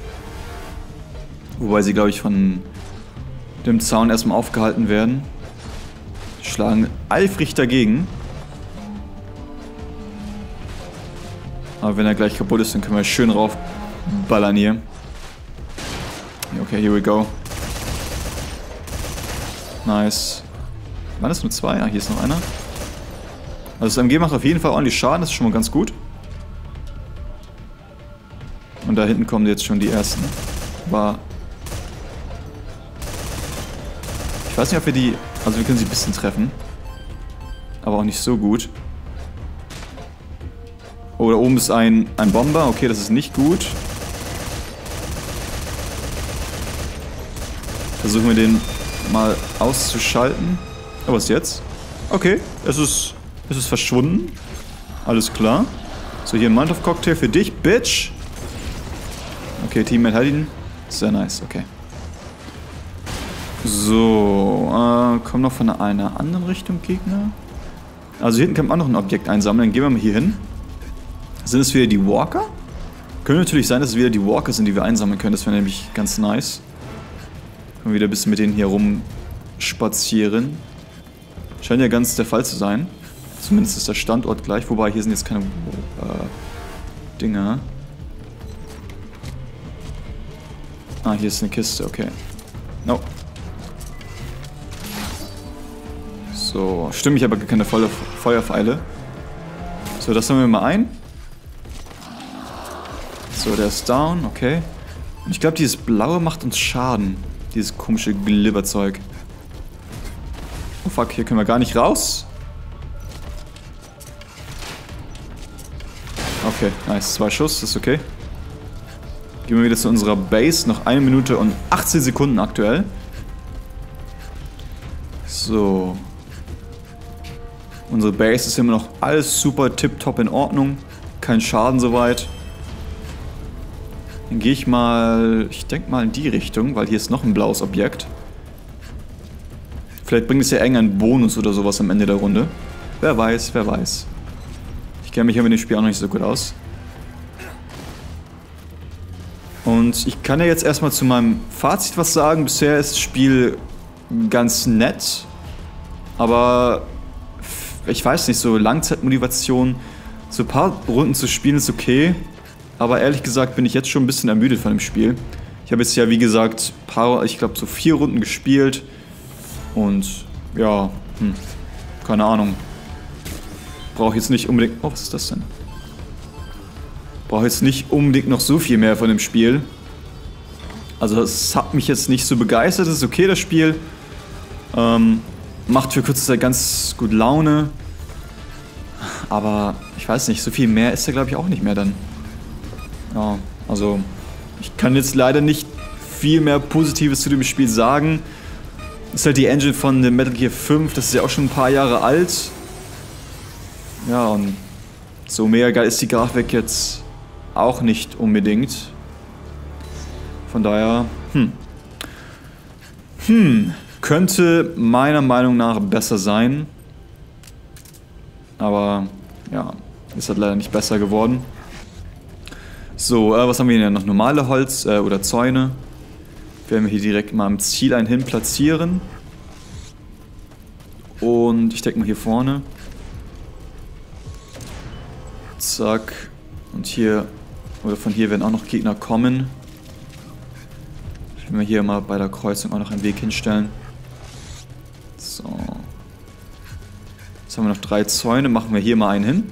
Wobei sie, glaube ich, von dem Zaun erstmal aufgehalten werden. Schlagen eifrig dagegen. Aber wenn er gleich kaputt ist, dann können wir schön raufballern hier. Okay, here we go. Nice. Waren das nur zwei? Ah, hier ist noch einer. Also das M G macht auf jeden Fall ordentlich Schaden, das ist schon mal ganz gut. Und da hinten kommen jetzt schon die ersten. Aber ich weiß nicht, ob wir die... Also wir können sie ein bisschen treffen. Aber auch nicht so gut. Oh, da oben ist ein, ein Bomber. Okay, das ist nicht gut. Versuchen wir den mal auszuschalten. Oh, was jetzt? Okay, es ist, es ist verschwunden. Alles klar. So, hier ein Molotov-Cocktail für dich, Bitch. Okay, Teammate hat ihn. Sehr nice, okay. So, äh, kommen noch von einer anderen Richtung Gegner. Also hier hinten kann man auch noch ein Objekt einsammeln. Dann gehen wir mal hier hin. Sind es wieder die Walker? Könnte natürlich sein, dass es wieder die Walker sind, die wir einsammeln können. Das wäre nämlich ganz nice. Können wir wieder ein bisschen mit denen hier rumspazieren. Scheint ja ganz der Fall zu sein. Zumindest ist der Standort gleich. Wobei, hier sind jetzt keine äh, Dinger. Ah, hier ist eine Kiste, okay. No. So, stimmt, ich habe gar keine volle Feuerpfeile. So, das sammeln wir mal ein. So, der ist down, okay. Und ich glaube, dieses Blaue macht uns Schaden. Dieses komische Glibberzeug. Oh fuck, hier können wir gar nicht raus. Okay, nice. Zwei Schuss, ist okay. Gehen wir wieder zu unserer Base. Noch eine Minute und achtzehn Sekunden aktuell. So. Unsere Base ist immer noch alles super tipptopp in Ordnung. Kein Schaden soweit. Dann gehe ich mal, ich denke mal in die Richtung, weil hier ist noch ein blaues Objekt. Vielleicht bringt es ja irgendeinen Bonus oder sowas am Ende der Runde. Wer weiß, wer weiß. Ich kenne mich ja mit dem Spiel auch noch nicht so gut aus. Und ich kann ja jetzt erstmal zu meinem Fazit was sagen. Bisher ist das Spiel ganz nett. Aber ich weiß nicht, so Langzeitmotivation, so ein paar Runden zu spielen ist okay. Aber ehrlich gesagt bin ich jetzt schon ein bisschen ermüdet von dem Spiel. Ich habe jetzt ja, wie gesagt, paar, ich glaube so vier Runden gespielt. Und ja, hm, keine Ahnung. Brauche jetzt nicht unbedingt... Oh, was ist das denn? Brauche jetzt nicht unbedingt noch so viel mehr von dem Spiel. Also das hat mich jetzt nicht so begeistert. Das ist okay, das Spiel. Ähm, macht für kurze Zeit ganz gut Laune. Aber ich weiß nicht, so viel mehr ist da glaube ich auch nicht mehr dann. Ja, also ich kann jetzt leider nicht viel mehr Positives zu dem Spiel sagen. Das ist halt die Engine von dem Metal Gear fünf, das ist ja auch schon ein paar Jahre alt. Ja, und so mega geil ist die Grafik jetzt auch nicht unbedingt. Von daher, hm. Hm, könnte meiner Meinung nach besser sein. Aber, ja, ist halt leider nicht besser geworden. So, äh, was haben wir hier noch? Normale Holz äh, oder Zäune. Werden wir hier direkt mal am Ziel einen hin platzieren. Und ich denke mal hier vorne. Zack. Und hier, oder von hier werden auch noch Gegner kommen. Ich will mir hier mal bei der Kreuzung auch noch einen Weg hinstellen. So. Jetzt haben wir noch drei Zäune. Machen wir hier mal einen hin.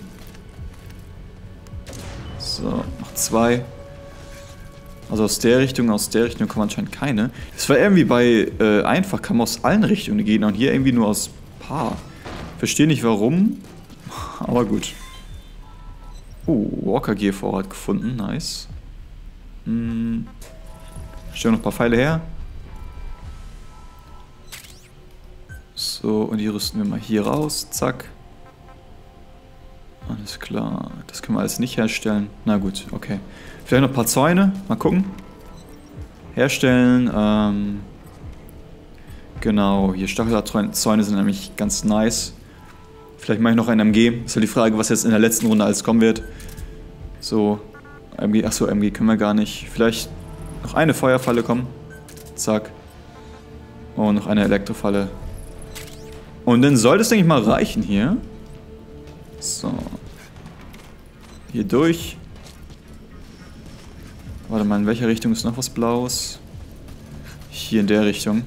So, noch zwei. Also aus der Richtung, aus der Richtung kommen anscheinend keine. Das war irgendwie bei äh, einfach, kam aus allen Richtungen die Gegner und hier irgendwie nur aus paar. Verstehe nicht warum, aber gut. Oh, Walker Gear Vorrat gefunden, nice. Hm. Stellen noch ein paar Pfeile her. So, und die rüsten wir mal hier raus, zack. Alles klar, das können wir alles nicht herstellen. Na gut, okay. Vielleicht noch ein paar Zäune, mal gucken. Herstellen, ähm... genau, hier Stacheldrahtzäune sind nämlich ganz nice. Vielleicht mache ich noch ein M G. Ist ja die Frage, was jetzt in der letzten Runde alles kommen wird. So, M G, achso, M G können wir gar nicht. Vielleicht noch eine Feuerfalle kommen. Zack. Und noch eine Elektrofalle. Und dann sollte es, denke ich mal, reichen hier. So. Hier durch. Warte mal, in welcher Richtung ist noch was Blaues? Hier in der Richtung.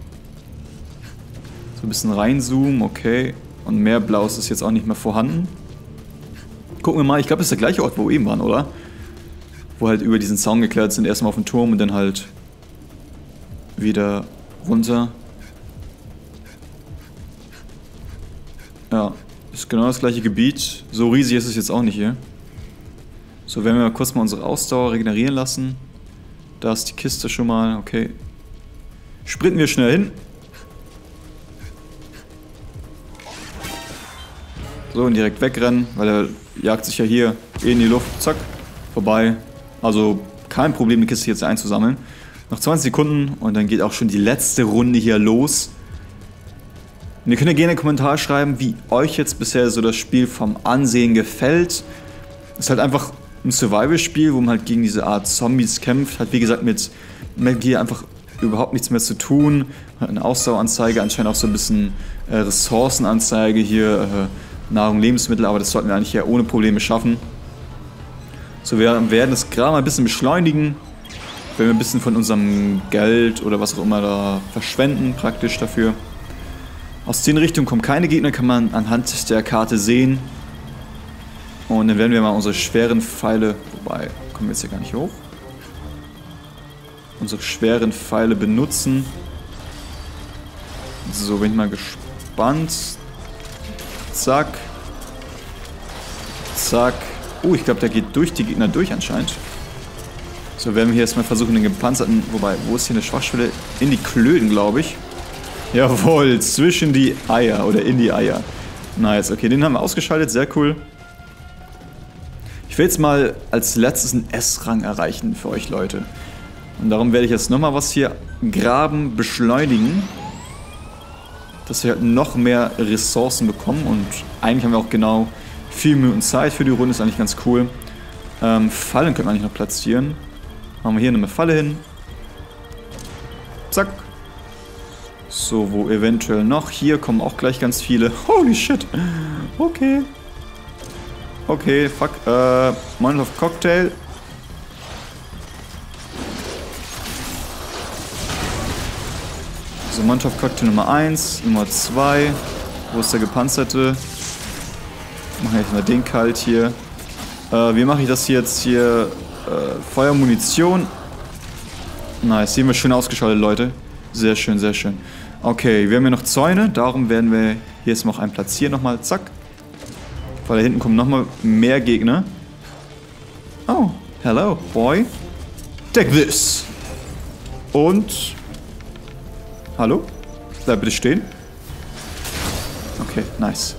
So ein bisschen reinzoomen, okay. Und mehr Blaues ist jetzt auch nicht mehr vorhanden. Gucken wir mal, ich glaube, das ist der gleiche Ort, wo wir eben waren, oder? wo halt über diesen Zaun geklettert sind, erstmal auf den Turm und dann halt wieder runter. Ja, ist genau das gleiche Gebiet. So riesig ist es jetzt auch nicht hier. So, werden wir mal kurz mal unsere Ausdauer regenerieren lassen. Da ist die Kiste schon mal, okay. Sprinten wir schnell hin. So, und direkt wegrennen, weil er jagt sich ja hier in die Luft. Zack, vorbei. Also kein Problem, die Kiste jetzt einzusammeln. Noch zwanzig Sekunden und dann geht auch schon die letzte Runde hier los. Und ihr könnt ja gerne einen Kommentar schreiben, wie euch jetzt bisher so das Spiel vom Ansehen gefällt. Es ist halt einfach ein Survival-Spiel, wo man halt gegen diese Art Zombies kämpft. Hat wie gesagt mit Metal Gear einfach überhaupt nichts mehr zu tun. Hat eine Ausdaueranzeige, anscheinend auch so ein bisschen äh, Ressourcenanzeige hier, äh, Nahrung, Lebensmittel, aber das sollten wir eigentlich ja ohne Probleme schaffen. So, wir werden es gerade mal ein bisschen beschleunigen, wenn wir ein bisschen von unserem Geld oder was auch immer da verschwenden, praktisch dafür. Aus den Richtungen kommen keine Gegner, kann man anhand der Karte sehen. Und dann werden wir mal unsere schweren Pfeile, wobei, kommen wir jetzt hier gar nicht hoch. Unsere schweren Pfeile benutzen. So, bin ich mal gespannt. Zack. Zack. Oh, ich glaube, der geht durch die Gegner durch anscheinend. So, werden wir hier erstmal versuchen, den gepanzerten, wobei, wo ist hier eine Schwachstelle? In die Klöten, glaube ich. Jawohl, zwischen die Eier oder in die Eier. Nice, okay, den haben wir ausgeschaltet, sehr cool. Ich will jetzt mal als letztes einen S-Rang erreichen für euch Leute. Und darum werde ich jetzt nochmal was hier graben, beschleunigen. Dass wir halt noch mehr Ressourcen bekommen. Und eigentlich haben wir auch genau vier Minuten Zeit für die Runde, ist eigentlich ganz cool. Ähm, Fallen können wir eigentlich noch platzieren. Machen wir hier eine Falle hin. Zack. So, wo eventuell noch. Hier kommen auch gleich ganz viele. Holy shit. Okay. Okay, fuck. Äh, Molotov Cocktail. So, Molotov Cocktail Nummer eins, Nummer zwei. Wo ist der gepanzerte? Mache ich mal den kalt hier. Äh, wie mache ich das hier jetzt hier? Äh, Feuermunition. Nice, hier haben wir schön ausgeschaltet, Leute. Sehr schön, sehr schön. Okay, wir haben hier noch Zäune, darum werden wir hier jetzt noch einen platzieren, nochmal, zack. Weil da hinten kommen nochmal mehr Gegner. Oh, hello, boy. Take this. Und... Hallo? Bleib bitte stehen. Okay, nice.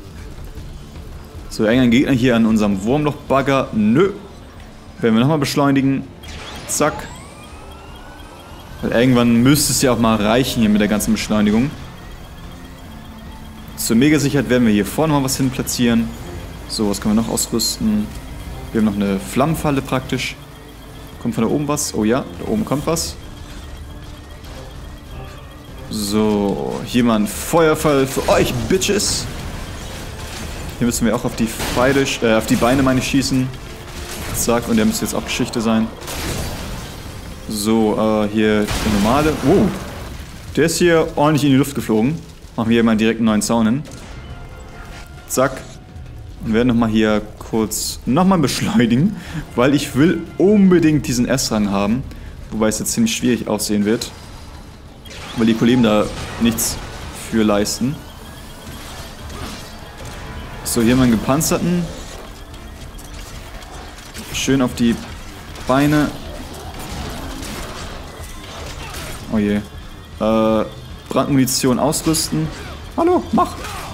So, irgendein Gegner hier an unserem Wurmloch-Bagger. Nö. Werden wir nochmal beschleunigen. Zack. Weil irgendwann müsste es ja auch mal reichen hier mit der ganzen Beschleunigung. Zur Mega-Sicherheit werden wir hier vorne mal was hin platzieren. So, was können wir noch ausrüsten? Wir haben noch eine Flammenfalle praktisch. Kommt von da oben was? Oh ja, da oben kommt was. So, hier mal ein Feuerfall für euch, Bitches. Hier müssen wir auch auf die Pfeile, äh, auf die Beine meine ich schießen. Zack, und der müsste jetzt auch Geschichte sein. So, äh, hier der normale. Oh, der ist hier ordentlich in die Luft geflogen. Machen wir hier mal direkt einen neuen Zaun hin. Zack. Und werden nochmal hier kurz nochmal beschleunigen, weil ich will unbedingt diesen S-Rang haben. Wobei es jetzt ziemlich schwierig aussehen wird. Weil die Kollegen da nichts für leisten. So, hier haben wir einen gepanzerten. Schön auf die Beine. Oh je. Äh, Brandmunition ausrüsten. Hallo, mach!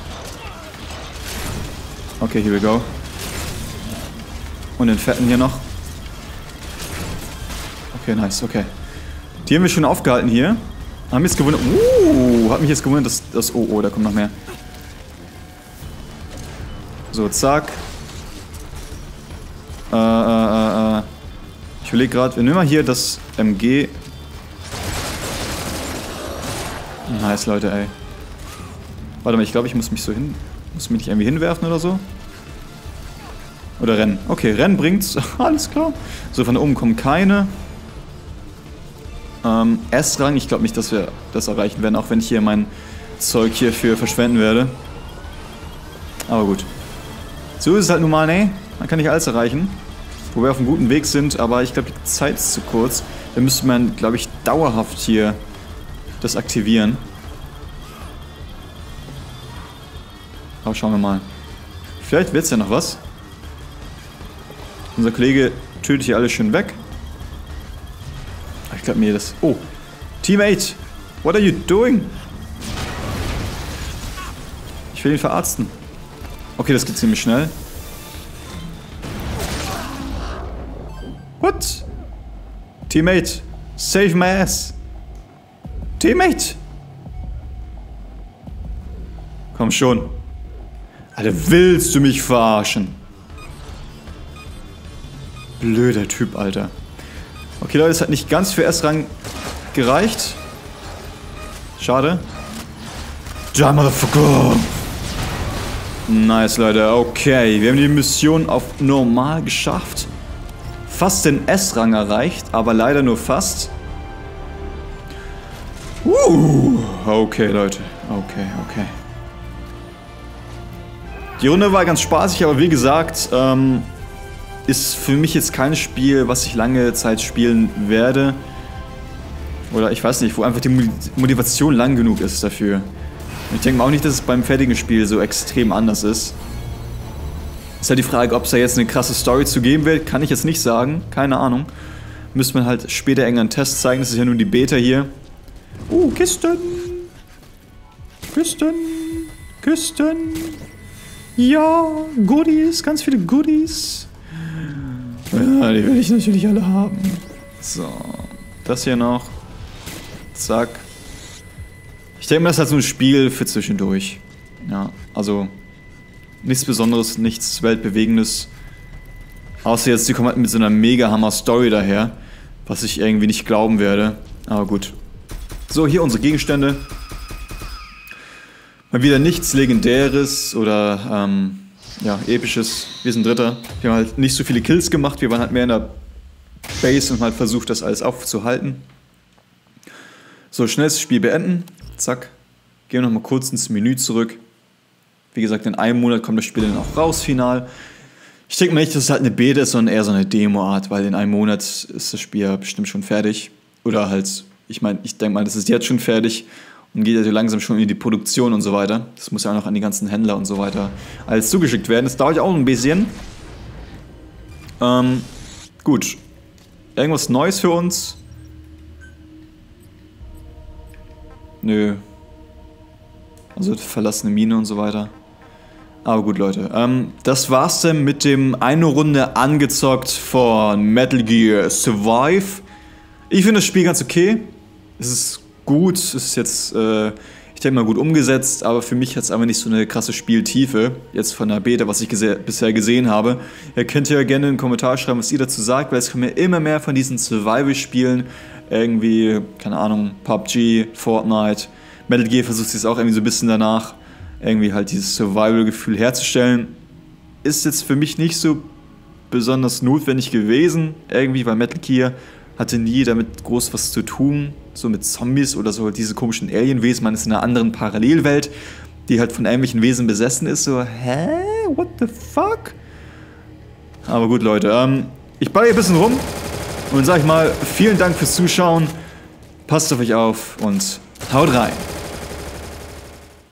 Okay, here we go. Und den fetten hier noch. Okay, nice, okay. Die haben wir schon aufgehalten hier. Haben mich jetzt gewundert. Uh, hat mich jetzt gewundert, dass das. Oh, oh, da kommt noch mehr. So, zack. Äh, äh, äh. Ich überlege gerade, wir nehmen mal hier das M G. Nice, Leute, ey. Warte mal, ich glaube, ich muss mich so hin. Muss mich nicht irgendwie hinwerfen oder so? Oder rennen. Okay, rennen bringt's. Alles klar. So, von da oben kommen keine. Ähm, S-Rang, ich glaube nicht, dass wir das erreichen werden, auch wenn ich hier mein Zeug hierfür verschwenden werde. Aber gut. So ist es halt nun mal, ne? Man kann nicht alles erreichen. wo wir auf einem guten Weg sind, aber ich glaube, die Zeit ist zu kurz. Da müsste man, glaube ich, dauerhaft hier das aktivieren. Aber schauen wir mal. Vielleicht wird es ja noch was. Unser Kollege tötet hier alles schön weg. Ich glaube mir das... Oh! Teammate! What are you doing? Ich will ihn verarzten. Okay, das geht ziemlich schnell. What? Teammate! Save my ass! Teammate! Komm schon. Alter, willst du mich verarschen? Blöder Typ, Alter. Okay, Leute, es hat nicht ganz für S-Rang gereicht. Schade. Ja, Motherfucker! Nice, Leute. Okay, wir haben die Mission auf normal geschafft. Fast den S-Rang erreicht, aber leider nur fast. Uh, okay, Leute. Okay, okay. Die Runde war ganz spaßig, aber wie gesagt, ähm, ist für mich jetzt kein Spiel, was ich lange Zeit spielen werde. Oder ich weiß nicht, wo einfach die Motivation lang genug ist dafür. Ich denke mal auch nicht, dass es beim fertigen Spiel so extrem anders ist. Ist halt die Frage, ob es da jetzt eine krasse Story zu geben wird, kann ich jetzt nicht sagen. Keine Ahnung. Müsste man halt später irgendeinen Test zeigen. Das ist ja nur die Beta hier. Uh, Kisten. Kisten. Kisten. Ja, Goodies. Ganz viele Goodies. Ja, die will ich natürlich alle haben. So. Das hier noch. Zack. Ich denke mal, das ist halt so ein Spiel für zwischendurch. Ja, also nichts Besonderes, nichts Weltbewegendes. Außer jetzt, die kommen halt mit so einer Mega-Hammer-Story daher, was ich irgendwie nicht glauben werde. Aber gut. So, hier unsere Gegenstände. Mal wieder nichts Legendäres oder ähm, ja, Episches. Wir sind Dritter. Wir haben halt nicht so viele Kills gemacht. Wir waren halt mehr in der Base und haben halt versucht, das alles aufzuhalten. So, schnell das Spiel beenden. Zack. Gehen wir nochmal kurz ins Menü zurück. Wie gesagt, in einem Monat kommt das Spiel dann auch raus, final. Ich denke mal nicht, dass es halt eine Beta ist, sondern eher so eine Demo-Art, weil in einem Monat ist das Spiel ja bestimmt schon fertig. Oder halt, ich meine, ich denke mal, das ist jetzt schon fertig und geht ja so langsam schon in die Produktion und so weiter. Das muss ja auch noch an die ganzen Händler und so weiter alles zugeschickt werden. Das dauert ja auch ein bisschen. Ähm, gut. Irgendwas Neues für uns? Nö. Also verlassene Mine und so weiter. Aber gut, Leute. Ähm, das war's denn mit dem eine Runde angezockt von Metal Gear Survive. Ich finde das Spiel ganz okay. Es ist gut. Es ist jetzt, äh, ich denke mal, gut umgesetzt. Aber für mich hat es einfach nicht so eine krasse Spieltiefe. Jetzt von der Beta, was ich gese- bisher gesehen habe. Ihr könnt ja gerne in den Kommentar schreiben, was ihr dazu sagt. Weil es kommen ja immer mehr von diesen Survival-Spielen. Irgendwie, keine Ahnung, P U B G, Fortnite. Metal Gear versucht es jetzt auch irgendwie so ein bisschen danach, irgendwie halt dieses Survival-Gefühl herzustellen. Ist jetzt für mich nicht so besonders notwendig gewesen, irgendwie, weil Metal Gear hatte nie damit groß was zu tun, so mit Zombies oder so, diese komischen Alienwesen. Man ist in einer anderen Parallelwelt, die halt von irgendwelchen Wesen besessen ist, so, hä? What the fuck? Aber gut, Leute, ähm, ich baller hier ein bisschen rum und sag ich mal, vielen Dank fürs Zuschauen, passt auf euch auf und haut rein!